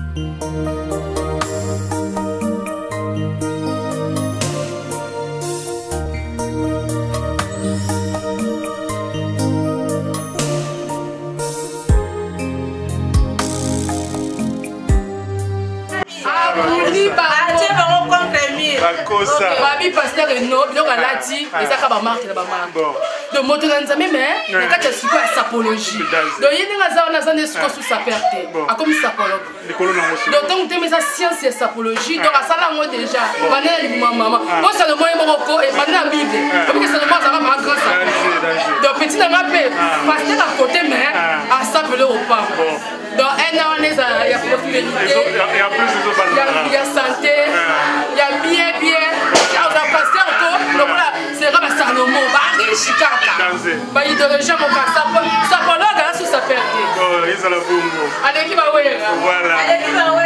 Babi pasteur no donc alati ezaka ba marque na ba marque donc moto na nzambe mais na kati siko sapologie donc yini ngaza na zande siko sous sa perte a comme sapologue donc donc te mais ça science et sapologie donc asala ngo déjà bana li maman bon ça le moyen moko et bana bible parce que ça le moyen ça va pas grand ça donc petit na mape pasteur à côté mais à s'appeler au pas donc un an il y a possibilité il y a santé il y a bien on a passé encore donc là c'est comme Salomon bah Chicago bah il devrait jamais ça pour là sous sa perte oh ils ont la bongo allez qui va voilà allez qui va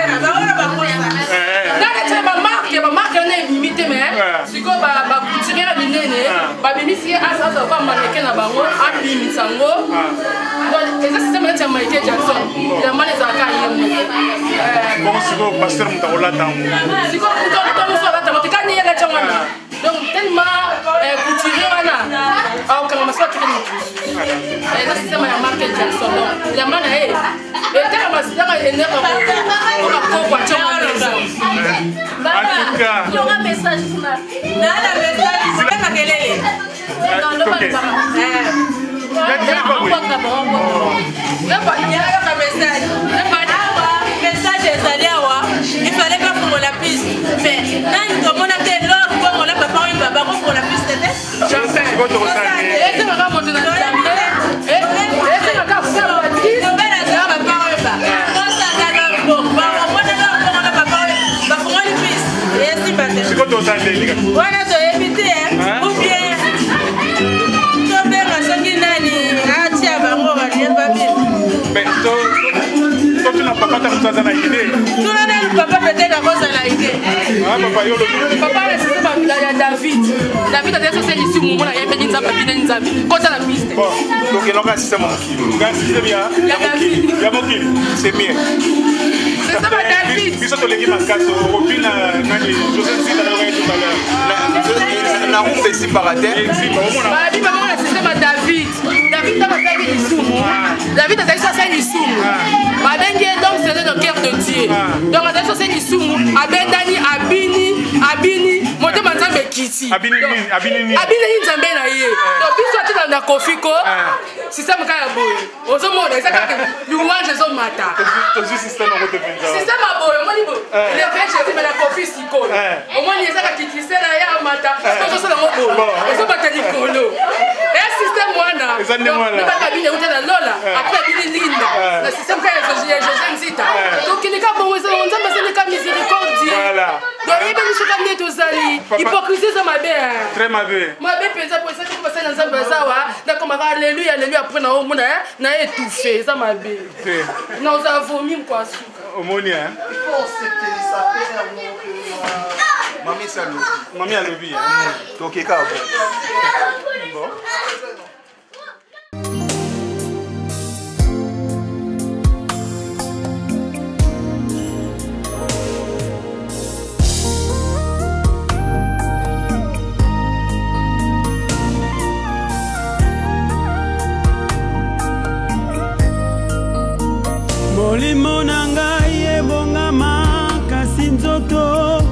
là ma marque on est limité mais c'est quoi bah coutumier à binene bah bimisi ça va mannequin na bango a bimisango donc et ça c'est même Michael Jackson il a mal les akaye bon c'est quoi pasteur mutaola tango c'est quoi mutaola tango donc tellement couturier alors quand on soit très et ça c'est ma marque Jackson donc la main et tellement c'est dans énergie on a quoi en tout cas il y aura un message là message c'est pas kelele non pas message ezali awa il fallait pas pour la piste mais nani to mona te lor pour la papa et baba pour la piste tete j'entends votre ressenti et c'est ma monter dans la et c'est ma carte ça va dire non belle ça papa et baba non ça ça bon on a papa ba pour la piste et c'est pas c'est quoi ton ressenti voilà to éviter ou bien to bela songi nani atia bango ba bien papier mais toi tu n'as pas ta na idée tu n'as pas peut-être à cause de la idée ah papa yo le papa c'est pas la David a dit que c'est ici où on a bien dit nzambe bien nzambe côté la piste bon donc il y a un système c'est bien il y a mokili c'est bien c'est ça David biso to leki makaso opina nani Joseph Zita na tout à l'heure na roue ici barater ba bi ba mona système David ta ba fait lisumu David a dit ça c'est lisumu ba bengi donc c'est le cœur de Dieu donc a dit ça c'est lisumu abendani abini moto manzambe kiti abini nzambe na ye donc biso ati na kofiko système ka ya boye ozomona ça ka louange zo mata to système na kote penza système boye moni bo le fait je me la confie siko au moins ça ka kitise na ya mata to so na mobo ozo bata likolo et système wana ba ka bine uta na lola après bine linda le système ka ya Joseph Zita donc il est ka bon nzambe c'est ka miséricorde voilà donc il ben so ka neto zali hypocrisie ça ma bien très mauvais ma bien pensa pour ça que passer dans nzambe sawa d'accord ma alléluia après na o mona na étouffé ça ma bien non ça vomi quoi omoni hein Mami alobi toke ka bon molimo na ngai ebongama kasi nzoto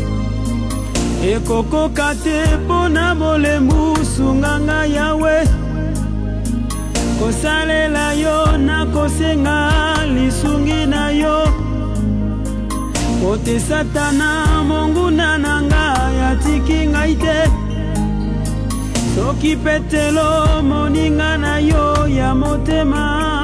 ekokoka te mpo na bolemu sunga ngai yawe kosalela yo na kosenga lisungi na yo kote satana monguna na ngai atiki ngai te soki petelo moninga na yo ya motema